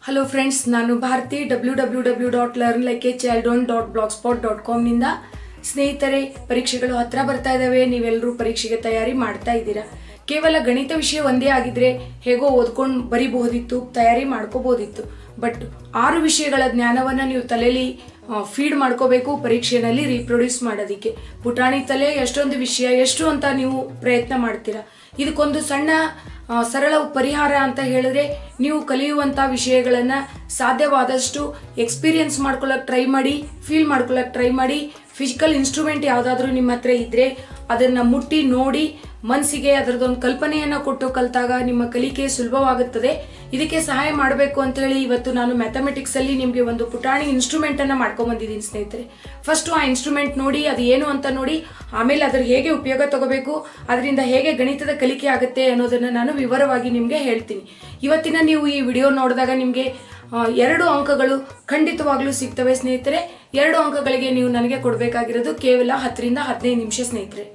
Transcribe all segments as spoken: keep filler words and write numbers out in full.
Hello friends, ನಾನು Bharati W W W dot learn like a child own dot blog spot dot ಕಾಮ್ನಿಂದ. ಸ್ನೇಹಿತರೆ, ಪರೀಕ್ಷೆಗಳು ಹತ್ರ ಬರ್ತಾ ಇದ್ದಾವೆ. ನೀವೆಲ್ಲರೂ ಪರೀಕ್ಷೆಗೆ ತಯಾರಿ ಮಾಡ್ತಾ ಇದ್ದೀರಾ. ಕೇವಲ ಗಣಿತ ವಿಷಯ ಒಂದೇ ಆಗಿದ್ರೆ ಹೇಗೋ ಓದ್ಕೊಂಡು ಬರಿಬಹುದಿತ್ತು, ತಯಾರಿ ಮಾಡ್ಕೋಬಹುದಿತ್ತು. ಬಟ್ ಆರು ವಿಷಯಗಳ ಜ್ಞಾನವನ್ನು ನೀವು ತಲೆಯಲ್ಲಿ ಫೀಡ್ ಮಾಡ್ಕೋಬೇಕು ಪರೀಕ್ಷೆಯಲ್ಲಿ ರೀಪ್ರೊಡ್ಯೂಸ್ ಮಾಡೋದಕ್ಕೆ. ಪುಟಾಣಿ ತಲೆ ಎಷ್ಟೊಂದು ವಿಷಯ ಎಷ್ಟು ಅಂತ ನೀವು ಪ್ರಯತ್ನ ಮಾಡ್ತೀರಾ. ಇದಕ್ಕೊಂದು ಸಣ್ಣ ಸರಳ ಪರಿಹಾರ ಅಂತ ಹೇಳಿದ್ರೆ, ನೀವು ಕಲಿಯುವಂತ ವಿಷಯಗಳನ್ನ ಸಾಧ್ಯವಾದಷ್ಟು ಎಕ್ಸ್ಪೀರಿಯನ್ಸ್ ಮಾಡ್ಕೊಳ್ಳಕ್ ಟ್ರೈ ಮಾಡಿ, ಫೀಲ್ ಮಾಡ್ಕೊಳ್ಳಕ್ ಟ್ರೈ ಮಾಡಿ. ಫಿಸಿಕಲ್ ಇನ್ಸ್ಟ್ರೂಮೆಂಟ್ ಯಾವ್ದಾದ್ರು ನಿಮ್ಮ ಹತ್ರ ಇದ್ರೆ ಅದನ್ನ ಮುಟ್ಟಿ ನೋಡಿ ಮನಸ್ಸಿಗೆ ಅದರದೊಂದು ಕಲ್ಪನೆಯನ್ನ ಕೊಟ್ಟು ಕಲ್ತಾಗ ನಿಮ್ಮ ಕಲಿಕೆ ಸುಲಭವಾಗುತ್ತದೆ. ಇದಕ್ಕೆ ಸಹಾಯ ಮಾಡಬೇಕು ಅಂತ ಹೇಳಿ ಇವತ್ತು ನಾನು ಮ್ಯಾಥಮೆಟಿಕ್ಸ್ ಅಲ್ಲಿ ನಿಮ್ಗೆ ಒಂದು ಪುಟಾಣಿ ಇನ್ಸ್ಟ್ರೂಮೆಂಟ್ ಅನ್ನ ಮಾಡ್ಕೊಂಡ್ ಬಂದಿದ್ದೀನಿ ಸ್ನೇಹಿತರೆ. ಫಸ್ಟ್ ಆ ಇನ್ಸ್ಟ್ರೂಮೆಂಟ್ ನೋಡಿ, ಅದು ಏನು ಅಂತ ನೋಡಿ, ಆಮೇಲೆ ಅದ್ರ ಹೇಗೆ ಉಪಯೋಗ ತಗೋಬೇಕು, ಅದರಿಂದ ಹೇಗೆ ಗಣಿತದ ಕಲಿಕೆ ಆಗುತ್ತೆ ಅನ್ನೋದನ್ನ ನಾನು ವಿವರವಾಗಿ ನಿಮ್ಗೆ ಹೇಳ್ತೀನಿ. ಇವತ್ತಿನ ನೀವು ಈ ವಿಡಿಯೋ ನೋಡಿದಾಗ ನಿಮ್ಗೆ ಎರಡು ಅಂಕಗಳು ಖಂಡಿತವಾಗ್ಲೂ ಸಿಗ್ತವೆ ಸ್ನೇಹಿತರೆ. ಎರಡು ಅಂಕಗಳಿಗೆ ನೀವು ನನಗೆ ಕೊಡಬೇಕಾಗಿರೋದು ಕೇವಲ ಹತ್ತರಿಂದ ಹದಿನೈದು ನಿಮಿಷ ಸ್ನೇಹಿತರೆ.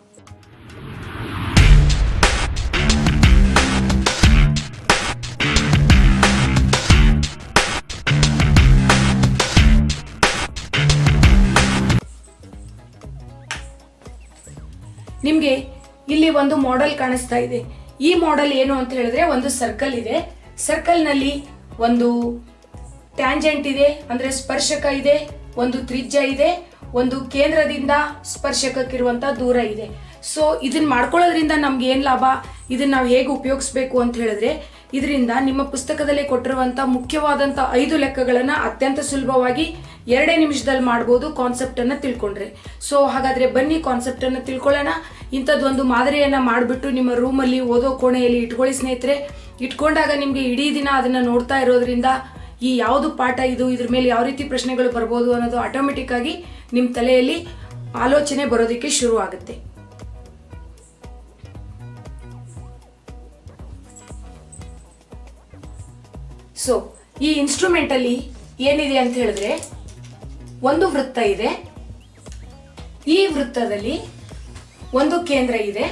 ನಿಮ್ಗೆ ಇಲ್ಲಿ ಒಂದು ಮಾಡೆಲ್ ಕಾಣಿಸ್ತಾ ಇದೆ. ಈ ಮಾಡೆಲ್ ಏನು ಅಂತ ಹೇಳಿದ್ರೆ, ಒಂದು ಸರ್ಕಲ್ ಇದೆ. ಸರ್ಕಲ್ ನಲ್ಲಿ ಒಂದು ಟ್ಯಾಂಜೆಂಟ್ ಇದೆ, ಅಂದ್ರೆ ಸ್ಪರ್ಶಕ ಇದೆ, ಒಂದು ತ್ರಿಜ್ಯ ಇದೆ, ಒಂದು ಕೇಂದ್ರದಿಂದ ಸ್ಪರ್ಶಕಕ್ಕಿರುವಂತ ದೂರ ಇದೆ. ಸೊ ಇದನ್ನ ಮಾಡ್ಕೊಳ್ಳೋದ್ರಿಂದ ನಮ್ಗೆ ಏನ್ ಲಾಭ, ಇದನ್ನ ನಾವು ಹೇಗೆ ಉಪಯೋಗಿಸ್ಬೇಕು ಅಂತ ಹೇಳಿದ್ರೆ, ಇದರಿಂದ ನಿಮ್ಮ ಪುಸ್ತಕದಲ್ಲಿ ಕೊಟ್ಟಿರುವಂತ ಮುಖ್ಯವಾದಂತ ಐದು ಲೆಕ್ಕಗಳನ್ನ ಅತ್ಯಂತ ಸುಲಭವಾಗಿ ಎರಡೇ ನಿಮಿಷದಲ್ಲಿ ಮಾಡಬಹುದು ಕಾನ್ಸೆಪ್ಟ್ ಅನ್ನ ತಿಳ್ಕೊಂಡ್ರೆ. ಸೊ ಹಾಗಾದ್ರೆ ಬನ್ನಿ ಕಾನ್ಸೆಪ್ಟ್ ಅನ್ನ ತಿಳ್ಕೊಳ್ಳೋಣ. ಇಂಥದ್ದೊಂದು ಮಾದರಿಯನ್ನ ಮಾಡಿಬಿಟ್ಟು ನಿಮ್ಮ ರೂಮ್ ಅಲ್ಲಿ ಓದೋ ಕೋಣೆಯಲ್ಲಿ ಇಟ್ಕೊಳ್ಳಿ ಸ್ನೇಹಿತರೆ. ಇಟ್ಕೊಂಡಾಗ ನಿಮ್ಗೆ ಇಡೀ ದಿನ ಅದನ್ನ ನೋಡ್ತಾ ಇರೋದ್ರಿಂದ ಈ ಯಾವುದು ಪಾಠ ಇದು, ಇದ್ರ ಮೇಲೆ ಯಾವ ರೀತಿ ಪ್ರಶ್ನೆಗಳು ಬರ್ಬೋದು ಅನ್ನೋದು ಆಟೋಮೆಟಿಕ್ ಆಗಿ ನಿಮ್ ತಲೆಯಲ್ಲಿ ಆಲೋಚನೆ ಬರೋದಕ್ಕೆ ಶುರು ಆಗುತ್ತೆ. ಸೊ ಈ ಇನ್ಸ್ಟ್ರೂಮೆಂಟ್ ಅಲ್ಲಿ ಏನಿದೆ ಅಂತ ಹೇಳಿದ್ರೆ, ಒಂದು ವೃತ್ತ ಇದೆ. ಈ ವೃತ್ತದಲ್ಲಿ ಒಂದು ಕೇಂದ್ರ ಇದೆ,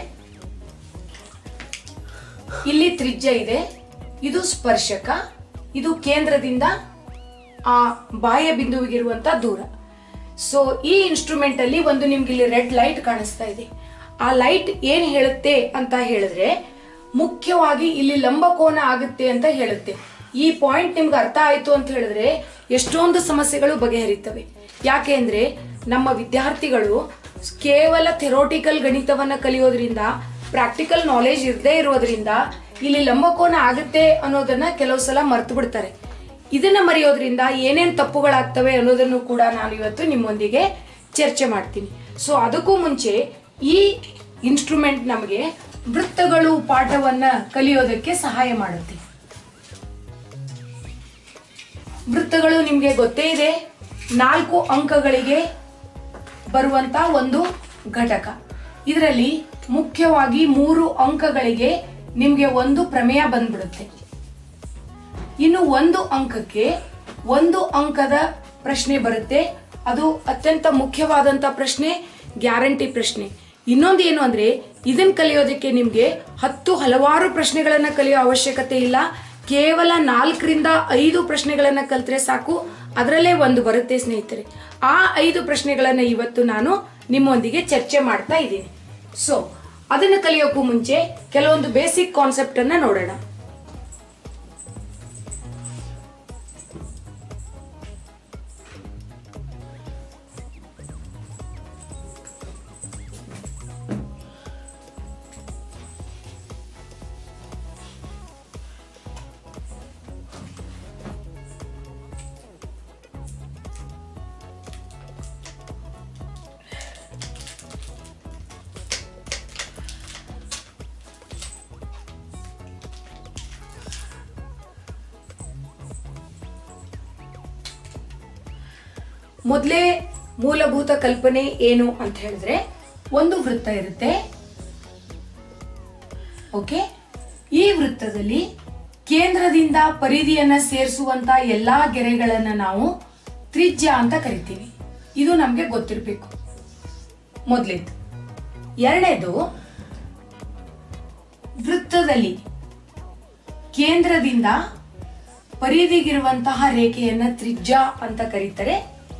ಇಲ್ಲಿ ತ್ರಿಜ್ಯ ಇದೆ, ಇದು ಸ್ಪರ್ಶಕ, ಇದು ಕೇಂದ್ರದಿಂದ ಆ ಬಾಹ್ಯ ಬಿಂದುವಿಗಿರುವಂತ ದೂರ. ಸೊ ಈ ಇನ್ಸ್ಟ್ರೂಮೆಂಟ್ ಅಲ್ಲಿ ಒಂದು ನಿಮ್ಗೆ ಇಲ್ಲಿ ರೆಡ್ ಲೈಟ್ ಕಾಣಿಸ್ತಾ ಇದೆ. ಆ ಲೈಟ್ ಏನ್ ಹೇಳುತ್ತೆ ಅಂತ ಹೇಳಿದ್ರೆ, ಮುಖ್ಯವಾಗಿ ಇಲ್ಲಿ ಲಂಬಕೋನ ಆಗುತ್ತೆ ಅಂತ ಹೇಳುತ್ತೆ. ಈ ಪಾಯಿಂಟ್ ನಿಮ್ಗೆ ಅರ್ಥ ಆಯ್ತು ಅಂತ ಹೇಳಿದ್ರೆ ಎಷ್ಟೊಂದು ಸಮಸ್ಯೆಗಳು ಬಗೆಹರಿತವೆ. ಯಾಕೆ ಅಂದ್ರೆ ನಮ್ಮ ವಿದ್ಯಾರ್ಥಿಗಳು ಕೇವಲ ಥೆರೋಟಿಕಲ್ ಗಣಿತವನ್ನ ಕಲಿಯೋದ್ರಿಂದ, ಪ್ರಾಕ್ಟಿಕಲ್ ನಾಲೆಜ್ ಇರದೇ ಇರೋದ್ರಿಂದ ಇಲ್ಲಿ ಲಂಬಕೋನ ಆಗುತ್ತೆ ಅನ್ನೋದನ್ನ ಕೆಲವು ಸಲ ಮರ್ತು ಬಿಡ್ತಾರೆ. ಇದನ್ನ ಮರೆಯೋದ್ರಿಂದ ಏನೇನ್ ತಪ್ಪುಗಳಾಗ್ತವೆ ಅನ್ನೋದನ್ನು ಕೂಡ ನಾನು ಇವತ್ತು ನಿಮ್ಮೊಂದಿಗೆ ಚರ್ಚೆ ಮಾಡ್ತೀನಿ. ಸೊ ಅದಕ್ಕೂ ಮುಂಚೆ ಈ ಇನ್ಸ್ಟ್ರೂಮೆಂಟ್ ನಮಗೆ ವೃತ್ತಗಳು ಪಾಠವನ್ನ ಕಲಿಯೋದಕ್ಕೆ ಸಹಾಯ ಮಾಡುತ್ತೆ. ವೃತ್ತಗಳು ನಿಮ್ಗೆ ಗೊತ್ತೇ ಇದೆ, ನಾಲ್ಕು ಅಂಕಗಳಿಗೆ ಬರುವಂತ ಒಂದು ಘಟಕ. ಇದರಲ್ಲಿ ಮುಖ್ಯವಾಗಿ ಮೂರು ಅಂಕಗಳಿಗೆ ನಿಮ್ಗೆ ಒಂದು ಪ್ರಮೇಯ ಬಂದ್ಬಿಡುತ್ತೆ. ಇನ್ನು ಒಂದು ಅಂಕಕ್ಕೆ ಒಂದು ಅಂಕದ ಪ್ರಶ್ನೆ ಬರುತ್ತೆ. ಅದು ಅತ್ಯಂತ ಮುಖ್ಯವಾದಂತ ಪ್ರಶ್ನೆ, ಗ್ಯಾರಂಟಿ ಪ್ರಶ್ನೆ. ಇನ್ನೊಂದು ಏನು ಅಂದ್ರೆ, ಇದನ್ನ ಕಲಿಯೋದಕ್ಕೆ ನಿಮ್ಗೆ ಹತ್ತು ಹಲವಾರು ಪ್ರಶ್ನೆಗಳನ್ನ ಕಲಿಯೋ ಅವಶ್ಯಕತೆ ಇಲ್ಲ. ಕೇವಲ ನಾಲ್ಕರಿಂದ ಐದು ಪ್ರಶ್ನೆಗಳನ್ನ ಕಲ್ತ್ರೆ ಸಾಕು, ಅದರಲ್ಲೇ ಒಂದು ಬರುತ್ತೆ ಸ್ನೇಹಿತರೆ. ಆ ಐದು ಪ್ರಶ್ನೆಗಳನ್ನ ಇವತ್ತು ನಾನು ನಿಮ್ಮೊಂದಿಗೆ ಚರ್ಚೆ ಮಾಡ್ತಾ ಇದ್ದೀನಿ. ಸೊ ಅದನ್ನ ಕಲಿಯೋಕ್ಕೂ ಮುಂಚೆ ಕೆಲವೊಂದು ಬೇಸಿಕ್ ಕಾನ್ಸೆಪ್ಟ್ ಅನ್ನ ನೋಡೋಣ. ಮೊದಲೇ ಮೂಲಭೂತ ಕಲ್ಪನೆ ಏನು ಅಂತ ಹೇಳಿದ್ರೆ, ಒಂದು ವೃತ್ತ ಇರುತ್ತೆ. ಓಕೆ, ಈ ವೃತ್ತದಲ್ಲಿ ಕೇಂದ್ರದಿಂದ ಪರಿಧಿಯನ್ನ ಸೇರಿಸುವಂತ ಎಲ್ಲಾ ಗೆರೆಗಳನ್ನ ನಾವು ತ್ರಿಜ್ಯ ಅಂತ ಕರಿತೀವಿ. ಇದು ನಮ್ಗೆ ಗೊತ್ತಿರಬೇಕು ಮೊದಲೇದು. ಎರಡನೇದು, ವೃತ್ತದಲ್ಲಿ ಕೇಂದ್ರದಿಂದ ಪರಿಧಿಗಿರುವಂತಹ ರೇಖೆಯನ್ನ ತ್ರಿಜ್ಯ ಅಂತ ಕರೀತಾರೆ.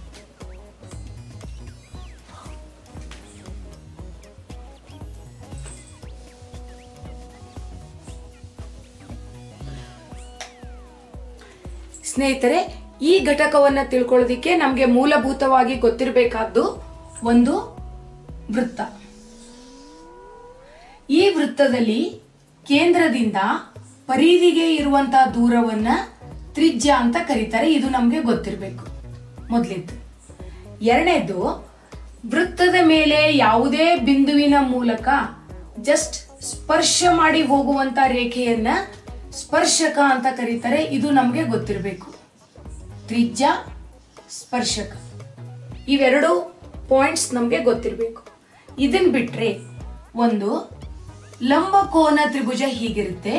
ಸ್ನೇಹಿತರೆ, ಈ ಘಟಕವನ್ನ ತಿಳ್ಕೊಳ್ಳೋದಿಕ್ಕೆ ನಮಗೆ ಮೂಲಭೂತವಾಗಿ ಗೊತ್ತಿರಬೇಕಾದ್ದು ಒಂದು ವೃತ್ತ. ಈ ವೃತ್ತದಲ್ಲಿ ಕೇಂದ್ರದಿಂದ ಪರಿಧಿಗೆ ಇರುವಂತಹ ದೂರವನ್ನ ತ್ರಿಜ್ಯ ಅಂತ ಕರೀತಾರೆ. ಇದು ನಮಗೆ ಗೊತ್ತಿರಬೇಕು ಮೊದಲಿದ್ದು. ಎರಡನೇದು, ವೃತ್ತದ ಮೇಲೆ ಯಾವುದೇ ಬಿಂದುವಿನ ಮೂಲಕ ಜಸ್ಟ್ ಸ್ಪರ್ಶ ಮಾಡಿ ಹೋಗುವಂತ ರೇಖೆಯನ್ನ ಸ್ಪರ್ಶಕ ಅಂತ ಕರೀತಾರೆ. ಇದು ನಮಗೆ ಗೊತ್ತಿರಬೇಕು. ತ್ರಿಜ್ಯ, ಸ್ಪರ್ಶಕ, ಇವೆರಡು ಪಾಯಿಂಟ್ಸ್ ನಮಗೆ ಗೊತ್ತಿರಬೇಕು. ಇದನ್ ಬಿಟ್ರೆ ಒಂದು ಲಂಬಕೋನ ತ್ರಿಭುಜ ಹೀಗಿರುತ್ತೆ.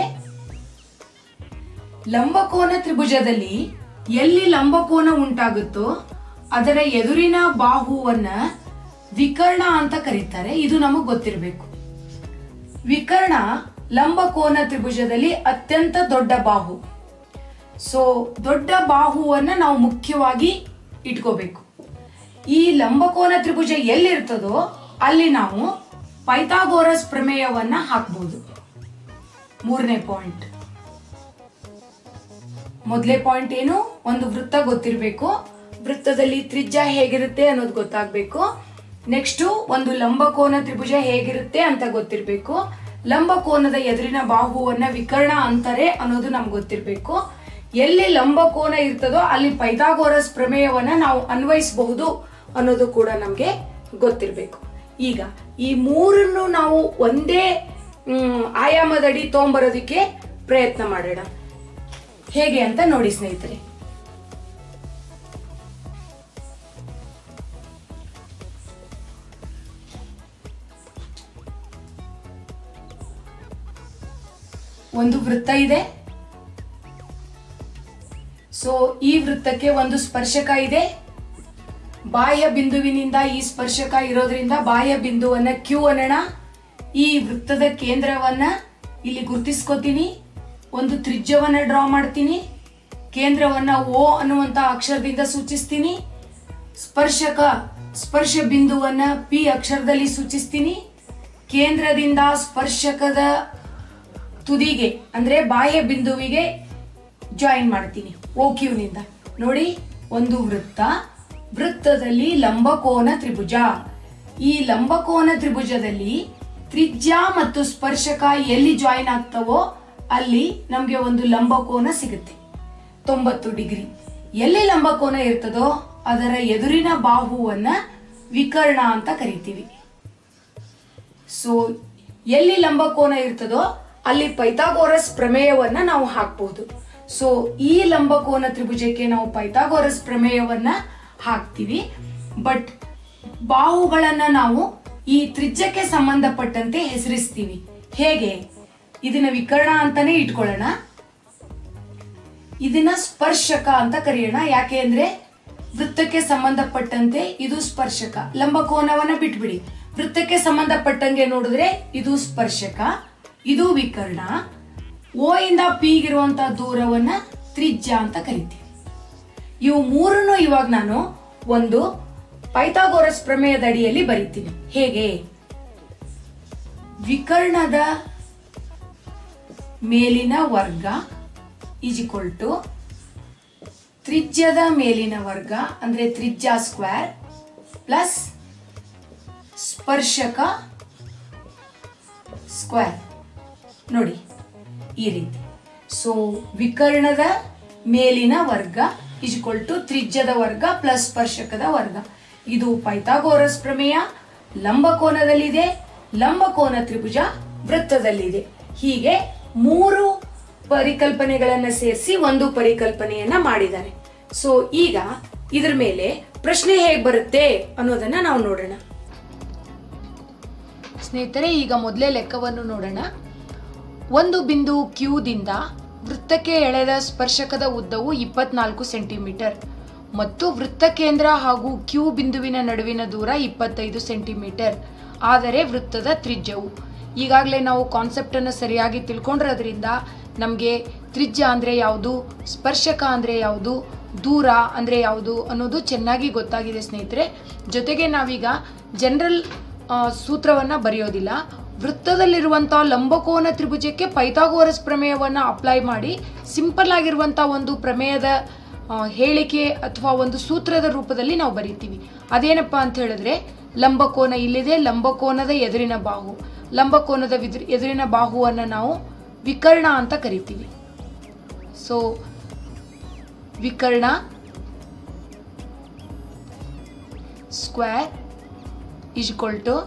ಲಂಬಕೋನ ತ್ರಿಭುಜದಲ್ಲಿ ಎಲ್ಲಿ ಲಂಬಕೋನ ಉಂಟಾಗುತ್ತೋ ಅದರ ಎದುರಿನ ಬಾಹುವನ್ನ ವಿಕರ್ಣ ಅಂತ ಕರೀತಾರೆ. ಇದು ನಮಗೆ ಗೊತ್ತಿರಬೇಕು. ವಿಕರ್ಣ ಲಂಬಕೋನ ತ್ರಿಭುಜದಲ್ಲಿ ಅತ್ಯಂತ ದೊಡ್ಡ ಬಾಹು. ಸೊ ದೊಡ್ಡ ಬಾಹುವನ್ನ ನಾವು ಮುಖ್ಯವಾಗಿ ಇಟ್ಕೋಬೇಕು. ಈ ಲಂಬಕೋನ ತ್ರಿಭುಜ ಎಲ್ಲಿರ್ತದೋ ಅಲ್ಲಿ ನಾವು ಪೈಥಾಗೋರಸ್ ಪ್ರಮೇಯವನ್ನ ಹಾಕಬಹುದು. ಮೂರನೇ ಪಾಯಿಂಟ್. ಮೊದಲೇ ಪಾಯಿಂಟ್ ಏನು? ಒಂದು ವೃತ್ತ ಗೊತ್ತಿರಬೇಕು, ವೃತ್ತದಲ್ಲಿ ತ್ರಿಜ್ಯ ಹೇಗಿರುತ್ತೆ ಅನ್ನೋದು ಗೊತ್ತಾಗಬೇಕು. ನೆಕ್ಸ್ಟ್ ಒಂದು ಲಂಬಕೋನ ತ್ರಿಭುಜ ಹೇಗಿರುತ್ತೆ ಅಂತ ಗೊತ್ತಿರಬೇಕು. ಲಂಬಕೋನದ ಎದುರಿನ ಬಾಹುವನ್ನ ವಿಕರ್ಣ ಅಂತಾರೆ ಅನ್ನೋದು ನಮ್ಗೆ ಗೊತ್ತಿರಬೇಕು. ಎಲ್ಲಿ ಲಂಬಕೋನ ಇರ್ತದೋ ಅಲ್ಲಿ ಪೈಥಾಗೋರಸ್ ಪ್ರಮೇಯವನ್ನ ನಾವು ಅನ್ವಯಿಸಬಹುದು ಅನ್ನೋದು ಕೂಡ ನಮ್ಗೆ ಗೊತ್ತಿರಬೇಕು. ಈಗ ಈ ಮೂರನ್ನು ನಾವು ಒಂದೇ ಆಯಾಮದಡಿ ತಗೊಂಬರೋದಿಕ್ಕೆ ಪ್ರಯತ್ನ ಮಾಡೋಣ. ಹೇಗೆ ಅಂತ ನೋಡಿ ಸ್ನೇಹಿತರೆ. ಒಂದು ವೃತ್ತ ಇದೆ. ಸೊ ಈ ವೃತ್ತಕ್ಕೆ ಒಂದು ಸ್ಪರ್ಶಕ ಇದೆ. ಬಾಹ್ಯ ಬಿಂದುವಿನಿಂದ ಈ ಸ್ಪರ್ಶಕ ಇರೋದ್ರಿಂದ ಬಾಹ್ಯ ಬಿಂದುವನ್ನ ಕ್ಯೂ ಅನ್ನೋಣ. ಈ ವೃತ್ತದ ಕೇಂದ್ರವನ್ನ ಇಲ್ಲಿ ಗುರುತಿಸ್ಕೋತೀನಿ. ಒಂದು ತ್ರಿಜ್ಯವನ್ನ ಡ್ರಾ ಮಾಡ್ತೀನಿ. ಕೇಂದ್ರವನ್ನ ಓ ಅನ್ನುವಂತ ಅಕ್ಷರದಿಂದ ಸೂಚಿಸ್ತೀನಿ. ಸ್ಪರ್ಶಕ ಸ್ಪರ್ಶ ಬಿಂದುವನ್ನ ಪಿ ಅಕ್ಷರದಲ್ಲಿ ಸೂಚಿಸ್ತೀನಿ. ಕೇಂದ್ರದಿಂದ ಸ್ಪರ್ಶಕದ ತುದಿಗೆ ಅಂದ್ರೆ ಬಾಹ್ಯ ಬಿಂದುವಿಗೆ ಜಾಯಿನ್ ಮಾಡ್ತೀನಿ ಓ ಕ್ಯೂನಿಂದ. ನೋಡಿ, ಒಂದು ವೃತ್ತ, ವೃತ್ತದಲ್ಲಿ ಲಂಬಕೋನ ತ್ರಿಭುಜ. ಈ ಲಂಬಕೋನ ತ್ರಿಭುಜದಲ್ಲಿ ತ್ರಿಜ್ಯ ಮತ್ತು ಸ್ಪರ್ಶಕ ಎಲ್ಲಿ ಜಾಯಿನ್ ಆಗ್ತವೋ ಅಲ್ಲಿ ನಮ್ಗೆ ಒಂದು ಲಂಬಕೋನ ಸಿಗುತ್ತೆ ತೊಂಬತ್ತು ಡಿಗ್ರಿ. ಎಲ್ಲಿ ಲಂಬಕೋನ ಇರ್ತದೋ ಅದರ ಎದುರಿನ ಬಾಹುವನ್ನ ವಿಕರ್ಣ ಅಂತ ಕರಿತೀವಿ. ಸೊ ಎಲ್ಲಿ ಲಂಬಕೋನ ಇರ್ತದೋ ಅಲ್ಲಿ ಪೈಥಾಗೋರಸ್ ಪ್ರಮೇಯವನ್ನ ನಾವು ಹಾಕಬಹುದು. ಸೊ ಈ ಲಂಬಕೋನ ತ್ರಿಭುಜಕ್ಕೆ ನಾವು ಪೈಥಾಗೋರಸ್ ಪ್ರಮೇಯವನ್ನ ಹಾಕ್ತಿವಿ. ಬಟ್ ಬಾಹುಗಳನ್ನ ನಾವು ಈ ತ್ರಿಜ್ಯಕ್ಕೆ ಸಂಬಂಧಪಟ್ಟಂತೆ ಹೆಸರಿಸ್ತೀವಿ. ಹೇಗೆ? ಇದನ್ನ ವಿಕರ್ಣ ಅಂತಾನೆ ಇಟ್ಕೊಳ್ಳೋಣ, ಇದನ್ನ ಸ್ಪರ್ಶಕ ಅಂತ ಕರೆಯೋಣ. ಯಾಕೆ ಅಂದ್ರೆ ವೃತ್ತಕ್ಕೆ ಸಂಬಂಧಪಟ್ಟಂತೆ ಇದು ಸ್ಪರ್ಶಕ. ಲಂಬಕೋನವನ್ನ ಬಿಟ್ಬಿಡಿ, ವೃತ್ತಕ್ಕೆ ಸಂಬಂಧಪಟ್ಟಂಗೆ ನೋಡಿದ್ರೆ ಇದು ಸ್ಪರ್ಶಕ, ಇದು ವಿಕರ್ಣ. ಓ ಇಂದ ಪಿಗಿರುವಂತಹ ದೂರವನ್ನ ತ್ರಿಜ್ಯ ಅಂತ ಕರಿತೀವಿ. ಇವು ಮೂರನ್ನು ಇವಾಗ ನಾನು ಒಂದು ಪೈಥಾಗೋರಸ್ ಪ್ರಮೇಯದ ಅಡಿಯಲ್ಲಿ ಬರೀತೀನಿ. ಹೇಗೆ? ವಿಕರ್ಣದ ಮೇಲಿನ ವರ್ಗ ಈಸ್ ಈಕ್ವಲ್ ಟು ತ್ರಿಜ್ಯದ ಮೇಲಿನ ವರ್ಗ ಅಂದ್ರೆ ತ್ರಿಜ್ಯ ಸ್ಕ್ವೇರ್ ಪ್ಲಸ್ ಸ್ಪರ್ಶಕ ಸ್ಕ್ವೇರ್. ನೋಡಿ ಈ ರೀತಿ. ಸೊ ವಿಕರ್ಣದ ಮೇಲಿನ ವರ್ಗ ಈಸ್ ಈಕ್ವಲ್ ಟು ತ್ರಿಜ್ಯದ ವರ್ಗ ಪ್ಲಸ್ ಸ್ಪರ್ಶಕದ ವರ್ಗ. ಇದು ಪೈಥಾಗೋರಸ್ ಪ್ರಮೇಯ. ಲಂಬಕೋನದಲ್ಲಿದೆ, ಲಂಬಕೋನ ತ್ರಿಭುಜ ವೃತ್ತದಲ್ಲಿದೆ. ಹೀಗೆ ಮೂರು ಪರಿಕಲ್ಪನೆಗಳನ್ನ ಸೇರಿಸಿ ಒಂದು ಪರಿಕಲ್ಪನೆಯನ್ನ ಮಾಡಿದ್ದಾರೆ. ಸೊ ಈಗ ಇದ್ರ ಮೇಲೆ ಪ್ರಶ್ನೆ ಹೇಗೆ ಬರುತ್ತೆ ಅನ್ನೋದನ್ನ ನಾವು ನೋಡೋಣ. ಸ್ನೇಹಿತರೆ, ಈಗ ಮೊದಲೇ ಲೆಕ್ಕವನ್ನು ನೋಡೋಣ. ಒಂದು ಬಿಂದು ಕ್ಯೂದಿಂದ ವೃತ್ತಕ್ಕೆ ಎಳೆದ ಸ್ಪರ್ಶಕದ ಉದ್ದವು ಇಪ್ಪತ್ನಾಲ್ಕು ಸೆಂಟಿಮೀಟರ್ ಮತ್ತು ವೃತ್ತ ಕೇಂದ್ರ ಹಾಗೂ ಕ್ಯೂ ಬಿಂದುವಿನ ನಡುವಿನ ದೂರ ಇಪ್ಪತ್ತೈದು ಸೆಂಟಿಮೀಟರ್. ಆದರೆ ವೃತ್ತದ ತ್ರಿಜ್ಯವು, ಈಗಾಗಲೇ ನಾವು ಕಾನ್ಸೆಪ್ಟ್ ಅನ್ನು ಸರಿಯಾಗಿ ತಿಳ್ಕೊಂಡಿರೋದ್ರಿಂದ ನಮಗೆ ತ್ರಿಜ್ಯ ಅಂದರೆ ಯಾವುದು, ಸ್ಪರ್ಶಕ ಅಂದರೆ ಯಾವುದು, ದೂರ ಅಂದರೆ ಯಾವುದು ಅನ್ನೋದು ಚೆನ್ನಾಗಿ ಗೊತ್ತಾಗಿದೆ ಸ್ನೇಹಿತರೆ. ಜೊತೆಗೆ ನಾವೀಗ ಜನರಲ್ ಸೂತ್ರವನ್ನು ಬರೆಯೋದಿಲ್ಲ, ವೃತ್ತದಲ್ಲಿರುವಂಥ ಲಂಬಕೋನ ತ್ರಿಭುಜಕ್ಕೆ ಪೈಥಾಗೋರಸ್ ಪ್ರಮೇಯವನ್ನು ಅಪ್ಲೈ ಮಾಡಿ ಸಿಂಪಲ್ ಆಗಿರುವಂಥ ಒಂದು ಪ್ರಮೇಯದ ಹೇಳಿಕೆ ಅಥವಾ ಒಂದು ಸೂತ್ರದ ರೂಪದಲ್ಲಿ ನಾವು ಬರೀತೀವಿ. ಅದೇನಪ್ಪ ಅಂತ ಹೇಳಿದ್ರೆ, ಲಂಬಕೋನ ಇಲ್ಲಿದೆ, ಲಂಬಕೋನದ ಎದುರಿನ ಬಾಹು, ಲಂಬಕೋನದ ಎದುರಿನ ಬಾಹುವನ್ನು ನಾವು ವಿಕರ್ಣ ಅಂತ ಕರಿತೀವಿ. ಸೊ ವಿಕರ್ಣ ಸ್ಕ್ವೇರ್ ಈಸ್ ಈಕ್ವಲ್ ಟು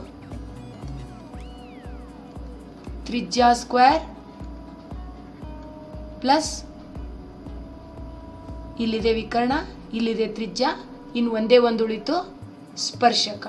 ತ್ರಿಜ್ಯ ಸ್ಕ್ವೇರ್ ಪ್ಲಸ್ ಇಲ್ಲಿದೆ ವಿಕರ್ಣ, ಇಲ್ಲಿದೆ ತ್ರಿಜ್ಯ, ಇನ್ನು ಒಂದೇ ಒಂದು ಉಳಿತು ಸ್ಪರ್ಶಕ.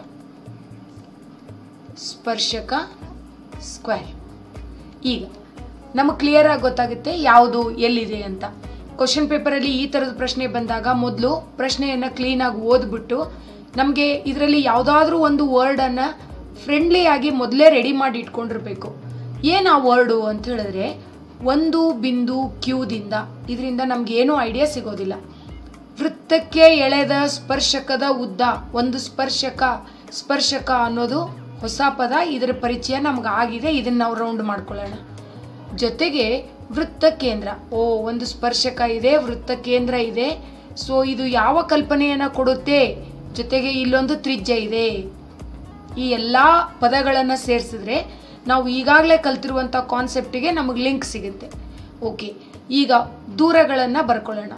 ಸ್ಪರ್ಶಕ ಸ್ಕ್ವೇರ್. ಈಗ ನಮಗೆ ಕ್ಲಿಯರ್ ಆಗಿ ಗೊತ್ತಾಗುತ್ತೆ ಯಾವುದು ಎಲ್ಲಿದೆ ಅಂತ. ಕ್ವಶನ್ ಪೇಪರಲ್ಲಿ ಈ ಥರದ ಪ್ರಶ್ನೆ ಬಂದಾಗ ಮೊದಲು ಪ್ರಶ್ನೆಯನ್ನು ಕ್ಲೀನಾಗಿ ಓದ್ಬಿಟ್ಟು ನಮಗೆ ಇದರಲ್ಲಿ ಯಾವುದಾದ್ರೂ ಒಂದು ವರ್ಡನ್ನು ಫ್ರೆಂಡ್ಲಿಯಾಗಿ ಮೊದಲೇ ರೆಡಿ ಮಾಡಿ ಇಟ್ಕೊಂಡಿರ್ಬೇಕು. ಏನು ಆ ವರ್ಡು ಅಂತ ಹೇಳಿದ್ರೆ, ಒಂದು ಬಿಂದು ಕ್ಯೂದಿಂದ ಇದರಿಂದ ನಮ್ಗೆ ಏನೂ ಐಡಿಯಾ ಸಿಗೋದಿಲ್ಲ. ವೃತ್ತಕ್ಕೆ ಎಳೆದ ಸ್ಪರ್ಶಕದ ಉದ್ದ, ಒಂದು ಸ್ಪರ್ಶಕ ಸ್ಪರ್ಶಕ ಅನ್ನೋದು ಹೊಸ ಪದ, ಇದರ ಪರಿಚಯ ನಮ್ಗೆ ಆಗಿದೆ, ಇದನ್ನು ನಾವು ರೌಂಡ್ ಮಾಡ್ಕೊಳ್ಳೋಣ. ಜೊತೆಗೆ ವೃತ್ತ ಕೇಂದ್ರ, ಓ ಒಂದು ಸ್ಪರ್ಶಕ ಇದೆ, ವೃತ್ತ ಕೇಂದ್ರ ಇದೆ. ಸೊ ಇದು ಯಾವ ಕಲ್ಪನೆಯನ್ನು ಕೊಡುತ್ತೆ, ಜೊತೆಗೆ ಇಲ್ಲೊಂದು ತ್ರಿಜ್ಯ ಇದೆ. ಈ ಎಲ್ಲ ಪದಗಳನ್ನು ಸೇರಿಸಿದ್ರೆ ನಾವು ಈಗಾಗಲೇ ಕಲ್ತಿರುವಂಥ ಕಾನ್ಸೆಪ್ಟಿಗೆ ನಮಗೆ ಲಿಂಕ್ ಸಿಗುತ್ತೆ. ಓಕೆ, ಈಗ ದೂರಗಳನ್ನು ಬರ್ಕೊಳ್ಳೋಣ.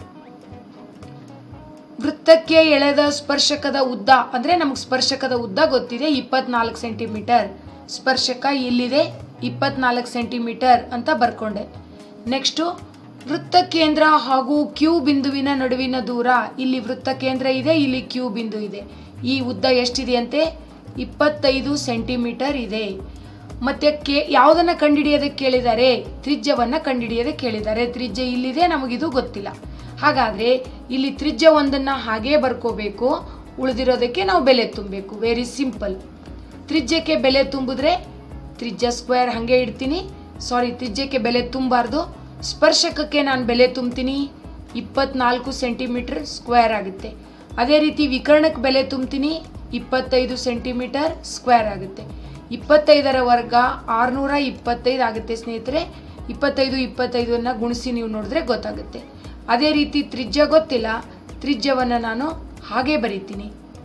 ವೃತ್ತಕ್ಕೆ ಎಳೆದ ಸ್ಪರ್ಶಕದ ಉದ್ದ ಅಂದರೆ ನಮಗೆ ಸ್ಪರ್ಶಕದ ಉದ್ದ ಗೊತ್ತಿದೆ, ಇಪ್ಪತ್ನಾಲ್ಕು ಸೆಂಟಿಮೀಟರ್. ಸ್ಪರ್ಶಕ ಇಲ್ಲಿದೆ, ಇಪ್ಪತ್ನಾಲ್ಕು ಸೆಂಟಿಮೀಟರ್ ಅಂತ ಬರ್ಕೊಂಡೆ. ನೆಕ್ಸ್ಟು ವೃತ್ತ ಕೇಂದ್ರ ಹಾಗೂ ಕ್ಯೂ ಬಿಂದುವಿನ ನಡುವಿನ ದೂರ, ಇಲ್ಲಿ ವೃತ್ತ ಕೇಂದ್ರ ಇದೆ, ಇಲ್ಲಿ ಕ್ಯೂ ಬಿಂದು ಇದೆ. ಈ ಉದ್ದ ಎಷ್ಟಿದೆಯಂತೆ, ಇಪ್ಪತ್ತೈದು ಸೆಂಟಿಮೀಟರ್ ಇದೆ. ಮತ್ತೆ ಕೆ ಯಾವುದನ್ನು ಕಂಡುಹಿಡಿಯೋದಕ್ಕೆ ಕೇಳಿದ್ದಾರೆ, ತ್ರಿಜ್ಯವನ್ನು ಕಂಡುಹಿಡಿಯೋದಕ್ಕೆ ಕೇಳಿದ್ದಾರೆ. ತ್ರಿಜ್ಯ ಇಲ್ಲಿದೆ, ನಮಗಿದು ಗೊತ್ತಿಲ್ಲ. ಹಾಗಾದರೆ ಇಲ್ಲಿ ತ್ರಿಜ್ಯ ಒಂದನ್ನು ಹಾಗೇ ಬರ್ಕೋಬೇಕು, ಉಳಿದಿರೋದಕ್ಕೆ ನಾವು ಬೆಲೆ ತುಂಬಬೇಕು. Very simple. ತ್ರಿಜ್ಯಕ್ಕೆ ಬೆಲೆ ತುಂಬಿದ್ರೆ ತ್ರಿಜ್ಯ ಸ್ಕ್ವೇರ್ ಹಾಗೆ ಇಡ್ತೀನಿ. ಸಾರಿ, ತ್ರಿಜ್ಯಕ್ಕೆ ಬೆಲೆ ತುಂಬಾರ್ದು, ಸ್ಪರ್ಶಕಕ್ಕೆ ನಾನು ಬೆಲೆ ತುಂಬ್ತೀನಿ, ಇಪ್ಪತ್ನಾಲ್ಕು ಸೆಂಟಿಮೀಟರ್ ಸ್ಕ್ವೇರ್ ಆಗುತ್ತೆ. ಅದೇ ರೀತಿ ವಿಕರ್ಣಕ್ಕೆ ಬೆಲೆ ತುಂಬ್ತೀನಿ, ಇಪ್ಪತ್ತೈದು ಸೆಂಟಿಮೀಟರ್ ಸ್ಕ್ವೇರ್ ಆಗುತ್ತೆ. ಇಪ್ಪತ್ತೈದರ ವರ್ಗ ಆರುನೂರ ಇಪ್ಪತ್ತೈದು ಆಗುತ್ತೆ ಸ್ನೇಹಿತರೆ. ಇಪ್ಪತ್ತೈದು ಇಪ್ಪತ್ತೈದನ್ನು ಗುಣಿಸಿ ನೀವು ನೋಡಿದ್ರೆ ಗೊತ್ತಾಗುತ್ತೆ. ಅದೇ ರೀತಿ ತ್ರಿಜ್ಯ ಗೊತ್ತಿಲ್ಲ, ತ್ರಿಜ್ಯವನ್ನು ನಾನು ಹಾಗೆ ಬರೀತೀನಿ.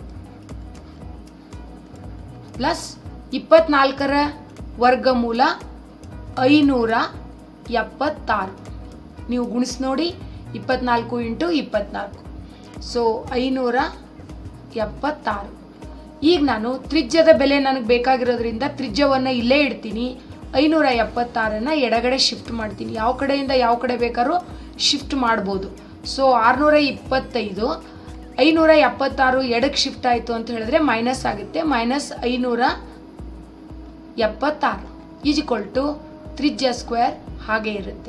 ಪ್ಲಸ್ ಇಪ್ಪತ್ನಾಲ್ಕರ ವರ್ಗಮೂಲ ಐನೂರ ಎಪ್ಪತ್ತಾರು. ನೀವು ಗುಣಿಸಿ ನೋಡಿ, ಇಪ್ಪತ್ನಾಲ್ಕು ಇಂಟು ಇಪ್ಪತ್ನಾಲ್ಕು, ಸೊ ಐನೂರ ಎಪ್ಪತ್ತಾರು. ಈಗ ನಾನು ತ್ರಿಜ್ಯದ ಬೆಲೆ ನನಗೆ ಬೇಕಾಗಿರೋದ್ರಿಂದ ತ್ರಿಜ್ಯವನ್ನು ಇಲ್ಲೇ ಇಡ್ತೀನಿ. ಐನೂರ ಎಪ್ಪತ್ತಾರನ್ನು ಎಡಗಡೆ ಶಿಫ್ಟ್ ಮಾಡ್ತೀನಿ. ಯಾವ ಕಡೆಯಿಂದ ಯಾವ ಕಡೆ ಬೇಕಾದ್ರೂ ಶಿಫ್ಟ್ ಮಾಡ್ಬೋದು. ಸೊ ಆರುನೂರ ಇಪ್ಪತ್ತೈದು ಐನೂರ ಎಪ್ಪತ್ತಾರು ಎಡಕ್ಕೆ ಶಿಫ್ಟ್ ಆಯಿತು ಅಂತ ಹೇಳಿದ್ರೆ ಮೈನಸ್ ಆಗುತ್ತೆ. ಮೈನಸ್ ಐನೂರ ಎಪ್ಪತ್ತಾರು ಈಸ್ ಈಕ್ವಲ್ ಟು ತ್ರಿಜ್ಯ ಸ್ಕ್ವೇರ್ ಹಾಗೆ ಇರುತ್ತೆ.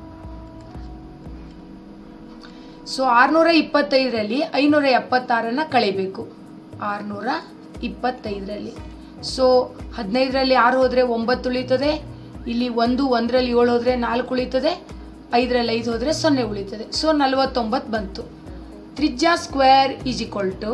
ಸೊ ಆರುನೂರ ಇಪ್ಪತ್ತೈದರಲ್ಲಿ ಐನೂರ ಎಪ್ಪತ್ತಾರನ್ನು ಕಳಿಬೇಕು. ಆರುನೂರ ಇಪ್ಪತ್ತೈದರಲ್ಲಿ ಸೊ ಹದಿನೈದರಲ್ಲಿ ಆರು ಹೋದರೆ ಒಂಬತ್ತು ಉಳಿತದೆ. ಇಲ್ಲಿ ಒಂದು ಒಂದರಲ್ಲಿ ಏಳು ಹೋದರೆ ನಾಲ್ಕು ಉಳಿತದೆ. ಐದರಲ್ಲಿ ಐದು ಹೋದರೆ ಸೊನ್ನೆ ಉಳಿತದೆ. ಸೊ ನಲವತ್ತೊಂಬತ್ತು ಬಂತು. ತ್ರಿಜ್ಯ ಸ್ಕ್ವೇರ್ ಈಸ್ ಈಕ್ವಲ್ ಟು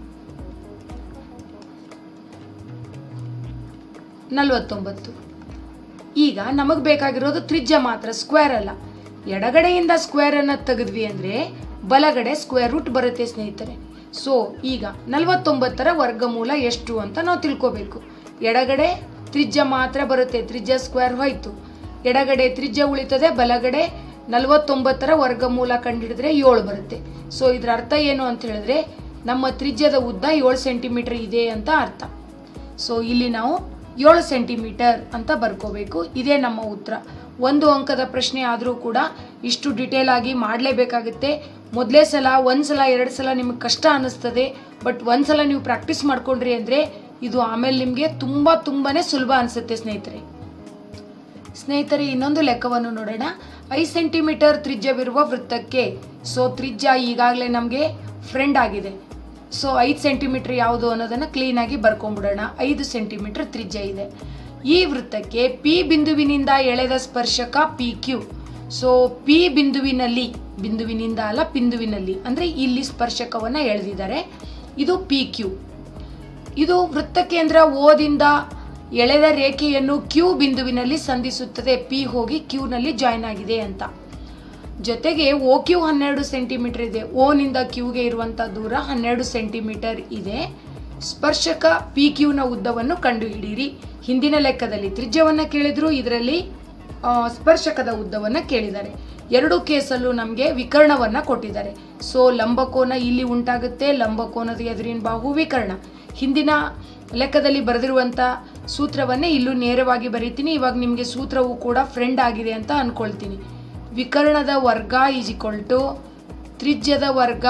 ನಲವತ್ತೊಂಬತ್ತು. ಈಗ ನಮಗೆ ಬೇಕಾಗಿರೋದು ತ್ರಿಜ್ಯ ಮಾತ್ರ, ಸ್ಕ್ವೇರ್ ಅಲ್ಲ. ಎಡಗಡೆಯಿಂದ ಸ್ಕ್ವೇರನ್ನು ತೆಗೆದ್ವಿ ಅಂದರೆ ಬಲಗಡೆ ಸ್ಕ್ವೇರ್ ರೂಟ್ ಬರುತ್ತೆ ಸ್ನೇಹಿತರೆ. ಸೊ ಈಗ ನಲವತ್ತೊಂಬತ್ತರ ವರ್ಗಮೂಲ ಎಷ್ಟು ಅಂತ ನಾವು ತಿಳ್ಕೋಬೇಕು. ಎಡಗಡೆ ತ್ರಿಜ್ಯ ಮಾತ್ರ ಬರುತ್ತೆ, ತ್ರಿಜ್ಯ ಸ್ಕ್ವೇರ್ ಹೋಯ್ತು. ಎಡಗಡೆ ತ್ರಿಜ್ಯ ಉಳಿತದೆ, ಬಲಗಡೆ ನಲವತ್ತೊಂಬತ್ತರ ವರ್ಗಮೂಲ ಕಂಡುಹಿಡಿದ್ರೆ ಏಳು ಬರುತ್ತೆ. ಸೊ ಇದರ ಅರ್ಥ ಏನು ಅಂತ ಹೇಳಿದ್ರೆ ನಮ್ಮ ತ್ರಿಜ್ಯದ ಉದ್ದ ಏಳು ಸೆಂಟಿಮೀಟರ್ ಇದೆ ಅಂತ ಅರ್ಥ. ಸೊ ಇಲ್ಲಿ ನಾವು ಏಳು ಸೆಂಟಿಮೀಟರ್ ಅಂತ ಬರ್ಕೋಬೇಕು. ಇದೇ ನಮ್ಮ ಉತ್ತರ. ಒಂದು ಅಂಕದ ಪ್ರಶ್ನೆ ಆದರೂ ಕೂಡ ಇಷ್ಟು ಡಿಟೇಲ್ ಆಗಿ ಮಾಡಲೇಬೇಕಾಗುತ್ತೆ. ಮೊದಲೇ ಸಲ ಒಂದು ಸಲ ಎರಡು ಸಲ ನಿಮಗೆ ಕಷ್ಟ ಅನ್ನಿಸ್ತದೆ, ಬಟ್ ಒಂದು ಸಲ ನೀವು ಪ್ರಾಕ್ಟೀಸ್ ಮಾಡ್ಕೊಂಡ್ರಿ ಅಂದರೆ ಇದು ಆಮೇಲೆ ನಿಮಗೆ ತುಂಬ ತುಂಬಾ ಸುಲಭ ಅನಿಸುತ್ತೆ ಸ್ನೇಹಿತರೆ. ಸ್ನೇಹಿತರೆ ಇನ್ನೊಂದು ಲೆಕ್ಕವನ್ನು ನೋಡೋಣ. ಐದು ಸೆಂಟಿಮೀಟರ್ ತ್ರಿಜ್ಯವಿರುವ ವೃತ್ತಕ್ಕೆ, ಸೊ ತ್ರಿಜ್ಯ ಈಗಾಗಲೇ ನಮಗೆ ಫ್ರೆಂಡ್ ಆಗಿದೆ. ಸೊ ಐದು ಸೆಂಟಿಮೀಟರ್ ಯಾವುದು ಅನ್ನೋದನ್ನು ಕ್ಲೀನಾಗಿ ಬರ್ಕೊಂಡ್ಬಿಡೋಣ. ಐದು ಸೆಂಟಿಮೀಟರ್ ತ್ರಿಜ್ಯ ಇದೆ. ಈ ವೃತ್ತಕ್ಕೆ ಪಿ ಬಿಂದುವಿನಿಂದ ಎಳೆದ ಸ್ಪರ್ಶಕ ಪಿ ಕ್ಯೂ. ಸೊ ಪಿ ಬಿಂದುವಿನಲ್ಲಿ, ಬಿಂದುವಿನಿಂದ ಅಲ್ಲ ಬಿಂದುವಿನಲ್ಲಿ ಅಂದ್ರೆ ಇಲ್ಲಿ ಸ್ಪರ್ಶಕವನ್ನ ಎಳೆದಿದ್ದಾರೆ. ಇದು ಪಿ ಕ್ಯೂ. ಇದು ವೃತ್ತ ಕೇಂದ್ರ ಓದಿಂದ ಎಳೆದ ರೇಖೆಯನ್ನು ಕ್ಯೂ ಬಿಂದುವಿನಲ್ಲಿ ಸಂಧಿಸುತ್ತದೆ. ಪಿ ಹೋಗಿ ಕ್ಯೂ ನಲ್ಲಿ ಜಾಯಿನ್ ಆಗಿದೆ ಅಂತ. ಜೊತೆಗೆ ಓ ಕ್ಯೂ ಹನ್ನೆರಡು ಸೆಂಟಿಮೀಟರ್ ಇದೆ. ಓ ನಿಂದ ಕ್ಯೂಗೆ ಇರುವಂತ ದೂರ ಹನ್ನೆರಡು ಸೆಂಟಿಮೀಟರ್ ಇದೆ. ಸ್ಪರ್ಶಕ ಪಿ ಕ್ಯೂನ ಉದ್ದವನ್ನು ಕಂಡುಹಿಡಿಯಿರಿ. ಹಿಂದಿನ ಲೆಕ್ಕದಲ್ಲಿ ತ್ರಿಜ್ಯವನ್ನ ಕೇಳಿದ್ರು, ಇದರಲ್ಲಿ ಸ್ಪರ್ಶಕದ ಉದ್ದವನ್ನ ಕೇಳಿದ್ದಾರೆ. ಎರಡು ಕೇಸಲ್ಲೂ ನಮಗೆ ವಿಕರ್ಣವನ್ನ ಕೊಟ್ಟಿದ್ದಾರೆ. ಸೊ ಲಂಬಕೋನ ಇಲ್ಲಿ ಉಂಟಾಗುತ್ತೆ, ಲಂಬಕೋನದ ಎದುರಿನ ಬಾಹು ವಿಕರ್ಣ. ಹಿಂದಿನ ಲೆಕ್ಕದಲ್ಲಿ ಬರೆದಿರುವಂತ ಸೂತ್ರವನ್ನೇ ಇಲ್ಲೂ ನೇರವಾಗಿ ಬರೀತೀನಿ. ಇವಾಗ ನಿಮಗೆ ಸೂತ್ರವು ಕೂಡ ಫ್ರೆಂಡ್ ಆಗಿದೆ ಅಂತ ಅನ್ಕೊಳ್ತೀನಿ. ವಿಕರ್ಣದ ವರ್ಗ ಈಸ್ ಈಕ್ವಲ್ ಟು ತ್ರಿಜ್ಯದ ವರ್ಗ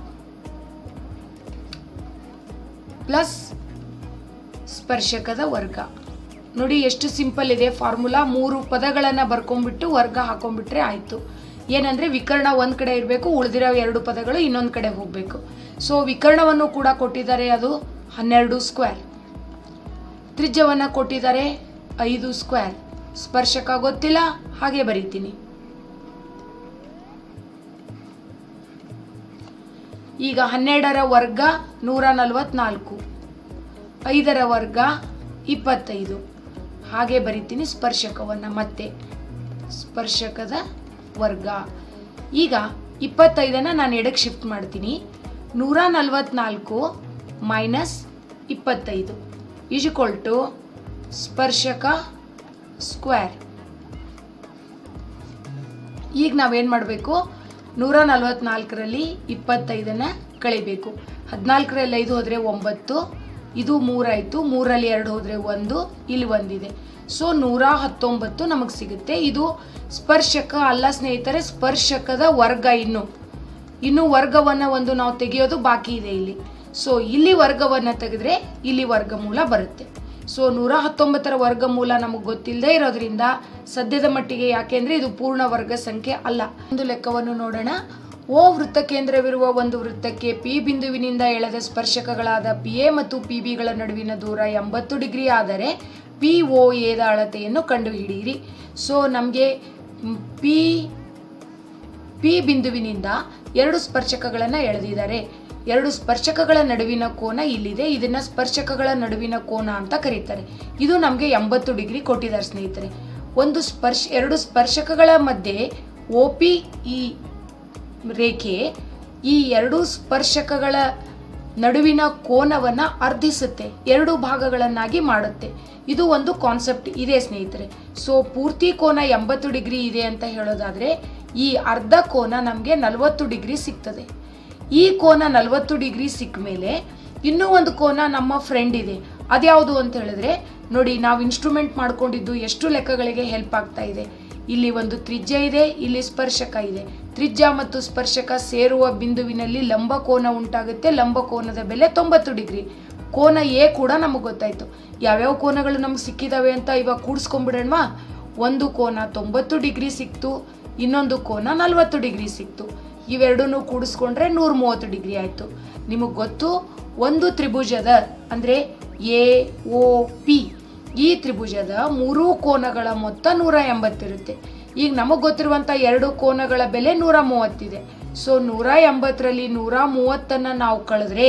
ಪ್ಲಸ್ ಸ್ಪರ್ಶಕದ ವರ್ಗ. ನೋಡಿ ಎಷ್ಟು ಸಿಂಪಲ್ ಇದೆ ಫಾರ್ಮುಲಾ. ಮೂರು ಪದಗಳನ್ನ ಬರ್ಕೊಂಡ್ಬಿಟ್ಟು ವರ್ಗ ಹಾಕೊಂಡ್ಬಿಟ್ರೆ ಆಯ್ತು. ಏನಂದ್ರೆ ವಿಕರ್ಣ ಒಂದ್ ಕಡೆ ಇರಬೇಕು, ಉಳಿದಿರೋ ಎರಡು ಪದಗಳು ಇನ್ನೊಂದ್ ಕಡೆ ಹೋಗ್ಬೇಕು. ಸೊ ವಿಕರ್ಣವನ್ನು ಕೂಡ ಕೊಟ್ಟಿದ್ದಾರೆ, ಅದು ಹನ್ನೆರಡು ಸ್ಕ್ವೇರ್. ತ್ರಿಜ್ಯವನ್ನ ಕೊಟ್ಟಿದ್ದಾರೆ ಐದು ಸ್ಕ್ವೇರ್. ಸ್ಪರ್ಶಕ ಗೊತ್ತಿಲ್ಲ, ಹಾಗೆ ಬರೀತೀನಿ. ಈಗ ಹನ್ನೆರಡರ ವರ್ಗ ನೂರ ನಲವತ್ನಾಲ್ಕು, ಐದರ ವರ್ಗ ಇಪ್ಪತ್ತೈದು, ಹಾಗೆ ಬರೀತೀನಿ ಸ್ಪರ್ಶಕವನ್ನ. ಮತ್ತೆ ಸ್ಪರ್ಶಕದ ವರ್ಗ. ಈಗ ಇಪ್ಪತ್ತೈದನ್ನ ನಾನು ಎಡಕ್ಕೆ ಶಿಫ್ಟ್ ಮಾಡ್ತೀನಿ. ನೂರ ನಲವತ್ನಾಲ್ಕು ಮೈನಸ್ ಇಪ್ಪತ್ತೈದು ಈಸ್ ಈಕ್ವಲ್ ಟು ಸ್ಪರ್ಶಕ ಸ್ಕ್ವೇರ್. ಈಗ ನಾವೇನ್ ಮಾಡಬೇಕು, ನೂರ ನಲವತ್ನಾಲ್ಕರಲ್ಲಿ ಇಪ್ಪತ್ತೈದನ್ನ ಕಳಿಬೇಕು. ಹದಿನಾಲ್ಕರಲ್ಲಿ ಐದು ಹೋದ್ರೆ ಒಂಬತ್ತು, ಇದು ಮೂರಾಯ್ತು, ಮೂರಲ್ಲಿ ಎರಡು ಹೋದ್ರೆ ಒಂದು, ಇಲ್ಲಿ ಒಂದಿದೆ. ಸೊ ನೂರ ಹತ್ತೊಂಬತ್ತು ನಮಗ್ ಸಿಗುತ್ತೆ. ಇದು ಸ್ಪರ್ಶಕ ಅಲ್ಲ ಸ್ನೇಹಿತರೆ, ಸ್ಪರ್ಶಕದ ವರ್ಗ. ಇನ್ನು ಇನ್ನು ವರ್ಗವನ್ನ ಒಂದು ನಾವು ತೆಗೆಯೋದು ಬಾಕಿ ಇದೆ ಇಲ್ಲಿ. ಸೊ ಇಲ್ಲಿ ವರ್ಗವನ್ನ ತೆಗೆದ್ರೆ ಇಲ್ಲಿ ವರ್ಗಮೂಲ ಬರುತ್ತೆ. ಸೊ ನೂರ ಹತ್ತೊಂಬತ್ತರ ವರ್ಗಮೂಲ ನಮಗ್ ಗೊತ್ತಿಲ್ಲದೆ ಇರೋದ್ರಿಂದ ಸದ್ಯದ ಮಟ್ಟಿಗೆ, ಯಾಕೆಂದ್ರೆ ಇದು ಪೂರ್ಣ ವರ್ಗ ಸಂಖ್ಯೆ ಅಲ್ಲ. ಒಂದು ಲೆಕ್ಕವನ್ನು ನೋಡೋಣ. ಓ ವೃತ್ತ ಕೇಂದ್ರವಿರುವ ಒಂದು ವೃತ್ತಕ್ಕೆ ಪಿ ಬಿಂದುವಿನಿಂದ ಎಳೆದ ಸ್ಪರ್ಶಕಗಳಾದ ಪಿ ಎ ಮತ್ತು ಪಿ ಬಿಗಳ ನಡುವಿನ ದೂರ ಎಂಬತ್ತು ಡಿಗ್ರಿ ಆದರೆ ಪಿ ಓ ಎದ ಅಳತೆಯನ್ನು ಕಂಡುಹಿಡಿಯಿರಿ. ಸೊ ನಮಗೆ ಪಿ ಪಿ ಬಿಂದುವಿನಿಂದ ಎರಡು ಸ್ಪರ್ಶಕಗಳನ್ನ ಎಳೆದಿದ್ದಾರೆ. ಎರಡು ಸ್ಪರ್ಶಕಗಳ ನಡುವಿನ ಕೋನ ಇಲ್ಲಿದೆ. ಇದನ್ನ ಸ್ಪರ್ಶಕಗಳ ನಡುವಿನ ಕೋನ ಅಂತ ಕರೀತಾರೆ. ಇದು ನಮಗೆ ಎಂಬತ್ತು ಡಿಗ್ರಿ ಕೊಟ್ಟಿದ್ದಾರೆ ಸ್ನೇಹಿತರೆ. ಒಂದು ಸ್ಪರ್ಶ ಎರಡು ಸ್ಪರ್ಶಕಗಳ ಮಧ್ಯೆ ಒ ಪಿ ಈ ರೇಖೆ ಈ ಎರಡು ಸ್ಪರ್ಶಕಗಳ ನಡುವಿನ ಕೋನವನ್ನ ಅರ್ಧಿಸುತ್ತೆ, ಎರಡು ಭಾಗಗಳನ್ನಾಗಿ ಮಾಡುತ್ತೆ. ಇದು ಒಂದು ಕಾನ್ಸೆಪ್ಟ್ ಇದೆ ಸ್ನೇಹಿತರೆ. ಸೊ ಪೂರ್ತಿ ಕೋನ ಎಂಬತ್ತು ಡಿಗ್ರಿ ಇದೆ ಅಂತ ಹೇಳೋದಾದ್ರೆ ಈ ಅರ್ಧ ಕೋನ ನಮಗೆ ನಲವತ್ತು ಡಿಗ್ರಿ ಸಿಗ್ತದೆ. ಈ ಕೋನ ನಲವತ್ತು ಡಿಗ್ರಿ ಸಿಕ್ಕ ಮೇಲೆ ಇನ್ನೂ ಒಂದು ಕೋನ ನಮ್ಮ ಫ್ರೆಂಡ್ ಇದೆ. ಅದ್ಯಾವುದು ಅಂತ ಹೇಳಿದ್ರೆ ನೋಡಿ, ನಾವು ಇನ್ಸ್ಟ್ರೂಮೆಂಟ್ ಮಾಡ್ಕೊಂಡಿದ್ದು ಎಷ್ಟು ಲೆಕ್ಕಗಳಿಗೆ ಹೆಲ್ಪ್ ಆಗ್ತಾ ಇದೆ. ಇಲ್ಲಿ ಒಂದು ತ್ರಿಜ್ಯ ಇದೆ, ಇಲ್ಲಿ ಸ್ಪರ್ಶಕ ಇದೆ. ತ್ರಿಜ್ಯ ಮತ್ತು ಸ್ಪರ್ಶಕ ಸೇರುವ ಬಿಂದುವಿನಲ್ಲಿ ಲಂಬ ಕೋನ ಉಂಟಾಗುತ್ತೆ. ಲಂಬ ಕೋನದ ಬೆಲೆ ತೊಂಬತ್ತು ಡಿಗ್ರಿ. ಕೋನ ಎ ಕೂಡ ನಮಗೆ ಗೊತ್ತಾಯ್ತು. ಯಾವ್ಯಾವ ಕೋನಗಳು ನಮ್ಗೆ ಸಿಕ್ಕಿದಾವೆ ಅಂತ ಇವಾಗ ಕೂಡಿಸ್ಕೊಂಡ್ಬಿಡೋಣ. ಒಂದು ಕೋನ ತೊಂಬತ್ತು ಡಿಗ್ರಿ ಸಿಕ್ತು, ಇನ್ನೊಂದು ಕೋನ ನಲ್ವತ್ತು ಡಿಗ್ರಿ ಸಿಕ್ತು. ಇವೆರಡನ್ನೂ ಕೂಡಿಸ್ಕೊಂಡ್ರೆ ನೂರ ಮೂವತ್ತು ಡಿಗ್ರಿ ಆಯ್ತು. ನಿಮಗೆ ಗೊತ್ತು, ಒಂದು ತ್ರಿಭುಜದ ಅಂದ್ರೆ ಎ ಓ ಪಿ, ಈ ತ್ರಿಭುಜದ ಮೂರೂ ಕೋನಗಳ ಮೊತ್ತ ನೂರ ಎಂಬತ್ತಿರುತ್ತೆ. ಈಗ ನಮಗ್ ಗೊತ್ತಿರುವಂತ ಎರಡು ಕೋನಗಳ ಬೆಲೆ ನೂರ ಮೂವತ್ತಿದೆ. ಸೊ ನೂರ ಎಂಬತ್ತರಲ್ಲಿ ನೂರ ಮೂವತ್ತನ್ನ ನಾವು ಕಳೆದ್ರೆ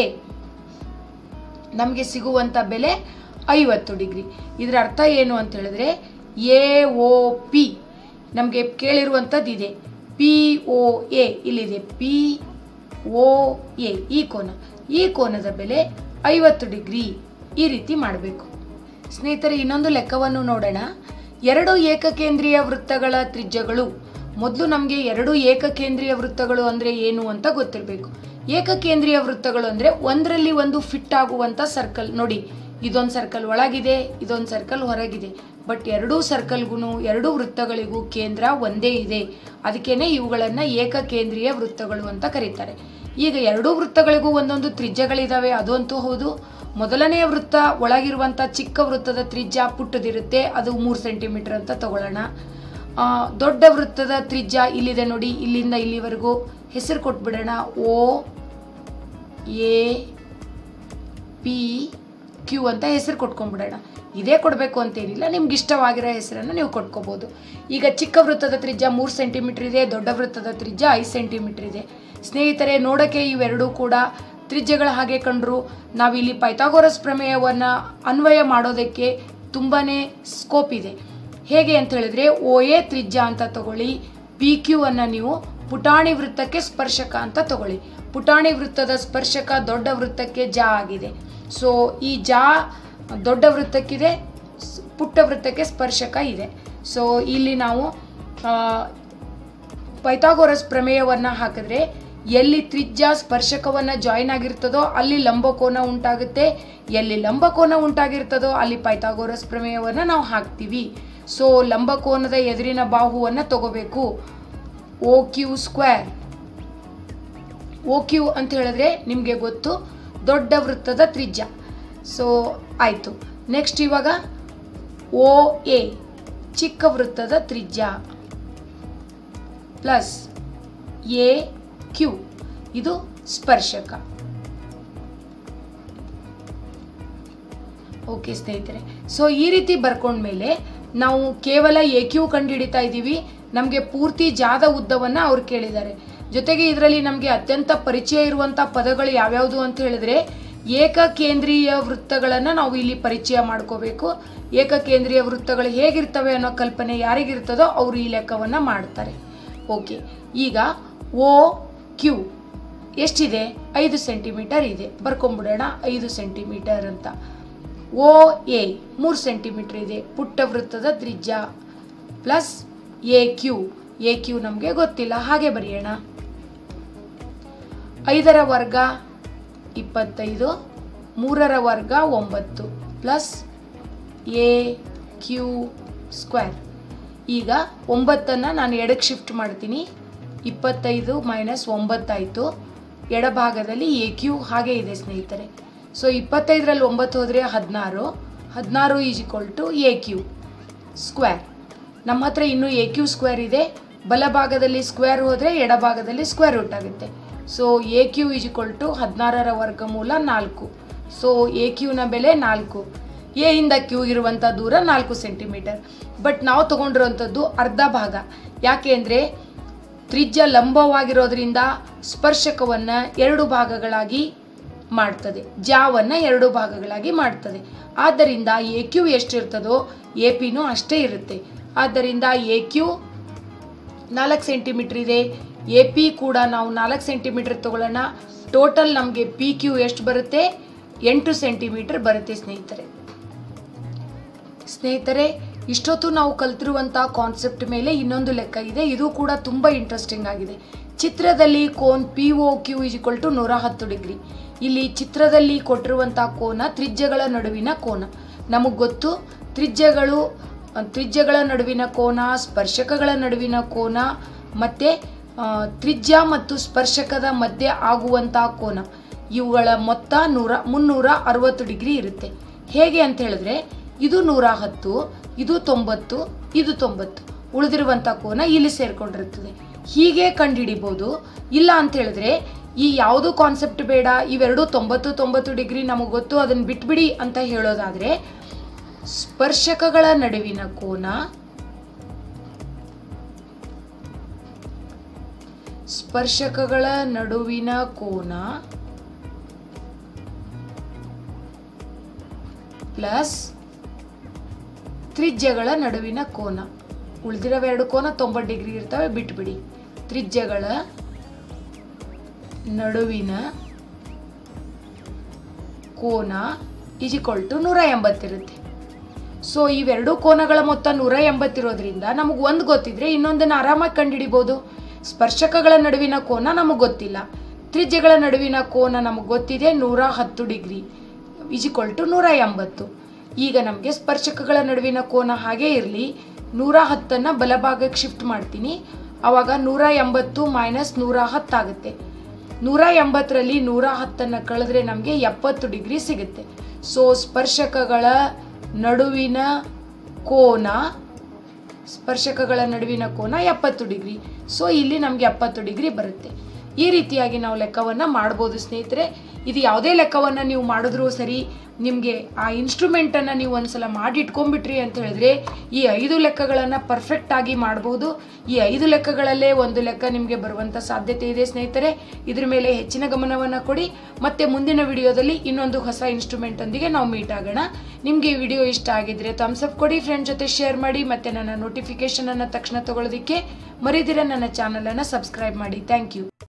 ನಮಗೆ ಸಿಗುವಂತ ಬೆಲೆ ಐವತ್ತು ಡಿಗ್ರಿ. ಇದರ ಅರ್ಥ ಏನು ಅಂತ ಹೇಳಿದ್ರೆ ಎ ಓ ಪಿ ನಮಗೆ ಕೇಳಿರುವಂತದ್ದು ಇದೆ. ಪಿ ಓ ಎ ಇಲ್ಲಿದೆ, ಪಿ ಓ ಎ ಈ ಕೋನ, ಈ ಕೋನದ ಬೆಲೆ ಐವತ್ತು ಡಿಗ್ರಿ. ಈ ರೀತಿ ಮಾಡಬೇಕು ಸ್ನೇಹಿತರೆ. ಇನ್ನೊಂದು ಲೆಕ್ಕವನ್ನು ನೋಡೋಣ. ಎರಡು ಏಕಕೇಂದ್ರೀಯ ವೃತ್ತಗಳ ತ್ರಿಜ್ಯಗಳು. ಮೊದಲು ನಮಗೆ ಎರಡು ಏಕಕೇಂದ್ರೀಯ ವೃತ್ತಗಳು ಅಂದ್ರೆ ಏನು ಅಂತ ಗೊತ್ತಿರಬೇಕು. ಏಕಕೇಂದ್ರೀಯ ವೃತ್ತಗಳು ಅಂದ್ರೆ ಒಂದರಲ್ಲಿ ಒಂದು ಫಿಟ್ ಆಗುವಂತ ಸರ್ಕಲ್. ನೋಡಿ, ಇದೊಂದು ಸರ್ಕಲ್ ಒಳಗಿದೆ, ಇದೊಂದು ಸರ್ಕಲ್ ಹೊರಗಿದೆ. ಬಟ್ ಎರಡೂ ಸರ್ಕಲ್ಗೂ ಎರಡೂ ವೃತ್ತಗಳಿಗೂ ಕೇಂದ್ರ ಒಂದೇ ಇದೆ. ಅದಕ್ಕೇನೆ ಇವುಗಳನ್ನ ಏಕಕೇಂದ್ರೀಯ ವೃತ್ತಗಳು ಅಂತ ಕರೀತಾರೆ. ಈಗ ಎರಡೂ ವೃತ್ತಗಳಿಗೂ ಒಂದೊಂದು ತ್ರಿಜ್ಯಗಳಿದಾವೆ, ಅದಂತೂ ಹೌದು. ಮೊದಲನೆಯ ವೃತ್ತ ಒಳಗಿರುವಂತ ಚಿಕ್ಕ ವೃತ್ತದ ತ್ರಿಜ್ಯ ಪುಟ್ಟದಿರುತ್ತೆ, ಅದು ಮೂರು ಸೆಂಟಿಮೀಟರ್ ಅಂತ ತಗೊಳ್ಳೋಣ. ಆ ದೊಡ್ಡ ವೃತ್ತದ ತ್ರಿಜ್ಯ ಇಲ್ಲಿದೆ ನೋಡಿ, ಇಲ್ಲಿಂದ ಇಲ್ಲಿವರೆಗೂ ಹೆಸರು ಕೊಟ್ಬಿಡೋಣ. ಓ ಎ ಪಿ ಕ್ಯೂ ಅಂತ ಹೆಸರು ಕೊಟ್ಕೊಂಡ್ಬಿಡೋಣ. ಇದೇ ಕೊಡಬೇಕು ಅಂತೇನಿಲ್ಲ, ನಿಮ್ಗೆ ಇಷ್ಟವಾಗಿರೋ ಹೆಸರನ್ನು ನೀವು ಕೊಟ್ಕೋಬೋದು. ಈಗ ಚಿಕ್ಕ ವೃತ್ತದ ತ್ರಿಜ್ಯ ಮೂರು ಸೆಂಟಿಮೀಟರ್ ಇದೆ, ದೊಡ್ಡ ವೃತ್ತದ ತ್ರಿಜ್ಯ ಐದು ಸೆಂಟಿಮೀಟರ್ ಇದೆ. ಸ್ನೇಹಿತರೆ, ನೋಡೋಕ್ಕೆ ಇವೆರಡೂ ಕೂಡ ತ್ರಿಜ್ಯಗಳ ಹಾಗೆ ಕಂಡ್ರು. ನಾವಿಲ್ಲಿ ಪೈಥಾಗೋರಸ್ ಪ್ರಮೇಯವನ್ನು ಅನ್ವಯ ಮಾಡೋದಕ್ಕೆ ತುಂಬಾ ಸ್ಕೋಪ್ ಇದೆ. ಹೇಗೆ ಅಂತ ಹೇಳಿದ್ರೆ, ಓ ಎ ತ್ರಿಜ್ಯ ಅಂತ ತಗೊಳ್ಳಿ, ಪಿ ಕ್ಯೂ ಅನ್ನು ನೀವು ಪುಟಾಣಿ ವೃತ್ತಕ್ಕೆ ಸ್ಪರ್ಶಕ ಅಂತ ತಗೊಳ್ಳಿ. ಪುಟಾಣಿ ವೃತ್ತದ ಸ್ಪರ್ಶಕ ದೊಡ್ಡ ವೃತ್ತಕ್ಕೆ ಜಾ ಆಗಿದೆ. ಸೊ ಈ ಜಾ ದೊಡ್ಡ ವೃತ್ತಕ್ಕಿದೆ, ಪುಟ್ಟ ವೃತ್ತಕ್ಕೆ ಸ್ಪರ್ಶಕ ಇದೆ. ಸೊ ಇಲ್ಲಿ ನಾವು ಪೈಥಾಗೋರಸ್ ಪ್ರಮೇಯವನ್ನು ಹಾಕಿದ್ರೆ ಎಲ್ಲಿ ತ್ರಿಜ್ಯ ಸ್ಪರ್ಶಕವನ್ನು ಜಾಯಿನ್ ಆಗಿರ್ತದೋ ಅಲ್ಲಿ ಲಂಬಕೋನ ಉಂಟಾಗುತ್ತೆ, ಎಲ್ಲಿ ಲಂಬಕೋನ ಉಂಟಾಗಿರ್ತದೋ ಅಲ್ಲಿ ಪೈಥಾಗೋರಸ್ ಪ್ರಮೇಯವನ್ನು ನಾವು ಹಾಕ್ತೀವಿ. ಸೊ ಲಂಬಕೋನದ ಎದುರಿನ ಬಾಹುವನ್ನು ತಗೋಬೇಕು, O Q square. O Q ಅಂತ ಹೇಳಿದ್ರೆ ನಿಮಗೆ ಗೊತ್ತು, ದೊಡ್ಡ ವೃತ್ತದ ತ್ರಿಜ್ಯ. ಸೊ ಆಯಿತು. ನೆಕ್ಸ್ಟ್ ಇವಾಗ ಓ ಎ ಚಿಕ್ಕ ವೃತ್ತದ ತ್ರಿಜ್ಯ ಪ್ಲಸ್ ಎ ಕ್ಯೂ ಇದು ಸ್ಪರ್ಶಕ. ಓಕೆ ಸ್ನೇಹಿತರೆ, ಸೊ ಈ ರೀತಿ ಬರ್ಕೊಂಡ್ಮೇಲೆ ನಾವು ಕೇವಲ ಎ ಕ್ಯೂ ಕಂಡು ಹಿಡಿತಾ ಇದ್ದೀವಿ. ನಮಗೆ ಪೂರ್ತಿ ಜಾದ ಉದ್ದವನ್ನು ಅವ್ರು ಕೇಳಿದ್ದಾರೆ. ಜೊತೆಗೆ ಇದರಲ್ಲಿ ನಮಗೆ ಅತ್ಯಂತ ಪರಿಚಯ ಇರುವಂಥ ಪದಗಳು ಯಾವ್ಯಾವುದು ಅಂತ ಹೇಳಿದ್ರೆ, ಏಕಕೇಂದ್ರೀಯ ವೃತ್ತಗಳನ್ನು ನಾವು ಇಲ್ಲಿ ಪರಿಚಯ ಮಾಡ್ಕೋಬೇಕು. ಏಕಕೇಂದ್ರೀಯ ವೃತ್ತಗಳು ಹೇಗಿರ್ತವೆ ಅನ್ನೋ ಕಲ್ಪನೆ ಯಾರಿಗಿರ್ತದೋ ಅವರು ಈ ಲೆಕ್ಕವನ್ನು ಮಾಡ್ತಾರೆ. ಓಕೆ, ಈಗ ಓ ಕ್ಯೂ ಎಷ್ಟಿದೆ? ಐದು ಸೆಂಟಿಮೀಟರ್ ಇದೆ. ಬರ್ಕೊಂಡ್ಬಿಡೋಣ ಐದು ಸೆಂಟಿಮೀಟರ್ ಅಂತ. ಓ ಎ ಮೂರು ಸೆಂಟಿಮೀಟರ್ ಇದೆ, ಪುಟ್ಟ ವೃತ್ತದ ತ್ರಿಜ್ಯ plus A Q. A Q ನಮಗೆ ಗೊತ್ತಿಲ್ಲ, ಹಾಗೆ ಬರೆಯೋಣ. ಐದರ ವರ್ಗ ಇಪ್ಪತ್ತೈದು, ಮೂರರ ವರ್ಗ ಒಂಬತ್ತು ಪ್ಲಸ್ ಎ ಕ್ಯೂ ಸ್ಕ್ವೇರ್. ಈಗ ಒಂಬತ್ತನ್ನು ನಾನು ಎಡಕ್ಕೆ ಶಿಫ್ಟ್ ಮಾಡ್ತೀನಿ. ಇಪ್ಪತ್ತೈದು ಮೈನಸ್ ಒಂಬತ್ತಾಯಿತು. ಎಡಭಾಗದಲ್ಲಿ ಎ ಕ್ಯೂ ಹಾಗೆ ಇದೆ ಸ್ನೇಹಿತರೆ. ಸೊ ಇಪ್ಪತ್ತೈದರಲ್ಲಿ ಒಂಬತ್ತು ಹೋದರೆ ಹದಿನಾರು, ಹದಿನಾರು is equal to A Q square. ನಮ್ಮ ಹತ್ರ ಇನ್ನೂ ಎ ಕ್ಯೂ ಸ್ಕ್ವೇರ್ ಇದೆ. ಬಲಭಾಗದಲ್ಲಿ ಸ್ಕ್ವೇರ್ ಹೋದರೆ ಎಡಭಾಗದಲ್ಲಿ ಸ್ಕ್ವೇರ್ ರೂಟ್ ಆಗುತ್ತೆ. So A Q is equal to ಹದಿನಾರರ ವರ್ಗಮೂಲ ನಾಲ್ಕು. ಸೊ ಎ ಕ್ಯೂನ ಬೆಲೆ ನಾಲ್ಕು. ಎ ಇಂದ ಕ್ಯೂ ಇರುವಂಥ ದೂರ ನಾಲ್ಕು ಸೆಂಟಿಮೀಟರ್. ಬಟ್ ನಾವು ತಗೊಂಡಿರುವಂಥದ್ದು ಅರ್ಧ ಭಾಗ. ಯಾಕೆ ಅಂದರೆ ತ್ರಿಜ್ಯ ಲಂಬವಾಗಿರೋದ್ರಿಂದ ಸ್ಪರ್ಶಕವನ್ನು ಎರಡು ಭಾಗಗಳಾಗಿ ಮಾಡ್ತದೆ, ಜಾವನ್ನು ಎರಡು ಭಾಗಗಳಾಗಿ ಮಾಡ್ತದೆ. ಆದ್ದರಿಂದ ಎ ಕ್ಯೂ ಎಷ್ಟಿರ್ತದೋ ಎ ಪಿನೂ ಅಷ್ಟೇ ಇರುತ್ತೆ. ಆದ್ದರಿಂದ ಎ ಕ್ಯೂ ನಾಲ್ಕು ಸೆಂಟಿಮೀಟ್ರ್ ಇದೆ, ಎ ಪಿ ಕೂಡ ನಾವು ನಾಲ್ಕು ಸೆಂಟಿಮೀಟ್ರ್ ತಗೊಳ್ಳೋಣ. ಟೋಟಲ್ ನಮಗೆ ಪಿ ಕ್ಯೂ ಎಷ್ಟು ಬರುತ್ತೆ? ಎಂಟು ಸೆಂಟಿಮೀಟ್ರ್ ಬರುತ್ತೆ ಸ್ನೇಹಿತರೆ. ಸ್ನೇಹಿತರೆ, ಇಷ್ಟೊತ್ತು ನಾವು ಕಲ್ತಿರುವಂಥ ಕಾನ್ಸೆಪ್ಟ್ ಮೇಲೆ ಇನ್ನೊಂದು ಲೆಕ್ಕ ಇದೆ. ಇದು ಕೂಡ ತುಂಬ ಇಂಟ್ರೆಸ್ಟಿಂಗ್ ಆಗಿದೆ. ಚಿತ್ರದಲ್ಲಿ ಕೋನ್ P O Q is equal to ನೂರ ಹತ್ತು ಡಿಗ್ರಿ. ಇಲ್ಲಿ ಚಿತ್ರದಲ್ಲಿ ಕೊಟ್ಟಿರುವಂಥ ಕೋನ ತ್ರಿಜ್ಯಗಳ ನಡುವಿನ ಕೋನ. ನಮಗೆ ಗೊತ್ತು, ತ್ರಿಜ್ಯಗಳು ತ್ರಿಜ್ಯಗಳ ನಡುವಿನ ಕೋನ, ಸ್ಪರ್ಶಕಗಳ ನಡುವಿನ ಕೋನ ಮತ್ತು ತ್ರಿಜ್ಯ ಮತ್ತು ಸ್ಪರ್ಶಕದ ಮಧ್ಯೆ ಆಗುವಂಥ ಕೋನ, ಇವುಗಳ ಮೊತ್ತ ನೂರ ಮುನ್ನೂರ ಅರವತ್ತು ಡಿಗ್ರಿ ಇರುತ್ತೆ. ಹೇಗೆ ಅಂತ ಹೇಳಿದ್ರೆ, ಇದು ನೂರ ಹತ್ತು, ಇದು ತೊಂಬತ್ತು, ಇದು ತೊಂಬತ್ತು, ಉಳಿದಿರುವಂಥ ಕೋನ ಇಲ್ಲಿ ಸೇರ್ಕೊಂಡಿರ್ತದೆ. ಹೀಗೆ ಕಂಡುಹಿಡಿಬೋದು. ಇಲ್ಲ ಅಂತ ಹೇಳಿದ್ರೆ ಈ ಯಾವುದು ಕಾನ್ಸೆಪ್ಟ್ ಬೇಡ, ಇವೆರಡು ತೊಂಬತ್ತು ತೊಂಬತ್ತು ಡಿಗ್ರಿ ನಮಗೆ ಗೊತ್ತು, ಅದನ್ನು ಬಿಟ್ಬಿಡಿ ಅಂತ ಹೇಳೋದಾದರೆ, ಸ್ಪರ್ಶಕಗಳ ನಡುವಿನ ಕೋನ ಸ್ಪರ್ಶಕಗಳ ನಡುವಿನ ಕೋನ ಪ್ಲಸ್ ತ್ರಿಜ್ಯಗಳ ನಡುವಿನ ಕೋನ. ಉಳಿದಿರೋವೆರಡು ಕೋನ ತೊಂಬತ್ತು ಡಿಗ್ರಿ ಇರ್ತವೆ, ಬಿಟ್ಬಿಡಿ. ತ್ರಿಜ್ಯಗಳ ನಡುವಿನ ಕೋನ ಈಸ್ ಈಕ್ವಲ್ ಟು ನೂರ ಎಂಬತ್ತಿರುತ್ತೆ. ಸೊ ಇವೆರಡು ಕೋನಗಳ ಮೊತ್ತ ನೂರ ಎಂಬತ್ತಿರೋದ್ರಿಂದ ನಮಗೆ ಒಂದು ಗೊತ್ತಿದ್ರೆ ಇನ್ನೊಂದನ್ನು ಆರಾಮಾಗಿ ಕಂಡುಹಿಡಿಬೋದು. ಸ್ಪರ್ಶಕಗಳ ನಡುವಿನ ಕೋನ ನಮಗೆ ಗೊತ್ತಿಲ್ಲ, ತ್ರಿಜ್ಯಗಳ ನಡುವಿನ ಕೋನ ನಮಗೆ ಗೊತ್ತಿದೆ, ನೂರ ಹತ್ತು ಡಿಗ್ರಿ ಈಸ್ ಈಕ್ವಲ್ ಟು ನೂರ ಎಂಬತ್ತು. ಈಗ ನಮಗೆ ಸ್ಪರ್ಶಕಗಳ ನಡುವಿನ ಕೋನ ಹಾಗೇ ಇರಲಿ, ನೂರ ಹತ್ತನ್ನು ಬಲಭಾಗಕ್ಕೆ ಶಿಫ್ಟ್ ಮಾಡ್ತೀನಿ. ಆವಾಗ ನೂರ ಎಂಬತ್ತು ಮೈನಸ್ ನೂರ ಹತ್ತಾಗುತ್ತೆ. ನೂರ ಎಂಬತ್ತರಲ್ಲಿ ನೂರ ಹತ್ತನ್ನು ಕಳೆದ್ರೆ ನಮಗೆ ಎಪ್ಪತ್ತು ಡಿಗ್ರಿ ಸಿಗುತ್ತೆ. ಸೊ ಸ್ಪರ್ಶಕಗಳ ನಡುವಿನ ಕೋನ ಸ್ಪರ್ಶಕಗಳ ನಡುವಿನ ಕೋನ ಎಪ್ಪತ್ತು ಡಿಗ್ರಿ. ಸೊ ಇಲ್ಲಿ ನಮಗೆ ಎಪ್ಪತ್ತು ಡಿಗ್ರಿ ಬರುತ್ತೆ. ಈ ರೀತಿಯಾಗಿ ನಾವು ಲೆಕ್ಕವನ್ನು ಮಾಡ್ಬೋದು ಸ್ನೇಹಿತರೆ. ಇದು ಯಾವುದೇ ಲೆಕ್ಕವನ್ನು ನೀವು ಮಾಡಿದ್ರೂ ಸರಿ, ನಿಮಗೆ ಆ ಇನ್ಸ್ಟ್ರೂಮೆಂಟನ್ನು ನೀವು ಒಂದ್ಸಲ ಮಾಡಿ ಇಟ್ಕೊಂಡ್ಬಿಟ್ರಿ ಅಂತ ಹೇಳಿದ್ರೆ ಈ ಐದು ಲೆಕ್ಕಗಳನ್ನು ಪರ್ಫೆಕ್ಟ್ ಆಗಿ ಮಾಡ್ಬೋದು. ಈ ಐದು ಲೆಕ್ಕಗಳಲ್ಲೇ ಒಂದು ಲೆಕ್ಕ ನಿಮಗೆ ಬರುವಂಥ ಸಾಧ್ಯತೆ ಇದೆ ಸ್ನೇಹಿತರೆ. ಇದ್ರ ಮೇಲೆ ಹೆಚ್ಚಿನ ಗಮನವನ್ನು ಕೊಡಿ. ಮತ್ತೆ ಮುಂದಿನ ವಿಡಿಯೋದಲ್ಲಿ ಇನ್ನೊಂದು ಹೊಸ ಇನ್ಸ್ಟ್ರೂಮೆಂಟ್ ಒಂದಿಗೆ ನಾವು ಮೀಟ್ ಆಗೋಣ. ನಿಮಗೆ ಈ ವಿಡಿಯೋ ಇಷ್ಟ ಆಗಿದ್ರೆ ಥಮ್ಸ್ ಅಪ್ ಕೊಡಿ, ಫ್ರೆಂಡ್ ಜೊತೆ ಶೇರ್ ಮಾಡಿ, ಮತ್ತೆ ನನ್ನ ನೋಟಿಫಿಕೇಶನ್ ಅನ್ನು ತಕ್ಷಣ ತಗೊಳ್ಳೋದಕ್ಕೆ ಮರಿದಿರ ನನ್ನ ಚಾನಲ್ ಅನ್ನು ಸಬ್ಸ್ಕ್ರೈಬ್ ಮಾಡಿ. Thank you.